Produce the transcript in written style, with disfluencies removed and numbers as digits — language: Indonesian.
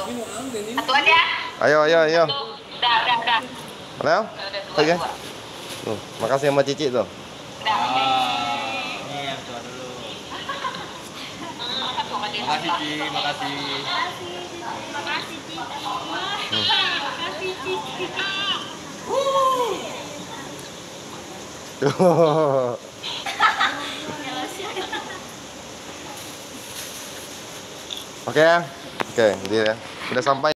Satu aja. Ayo. Udah. Ayo. Dua. Oke. Tuh, makasih sama Cici tuh. Udah. Ini yang tua dulu. Satu aja. Makasih Ci, makasih. Makasih Cici. Tuh. Oke ya. Oke, dia ya. Udah sampai.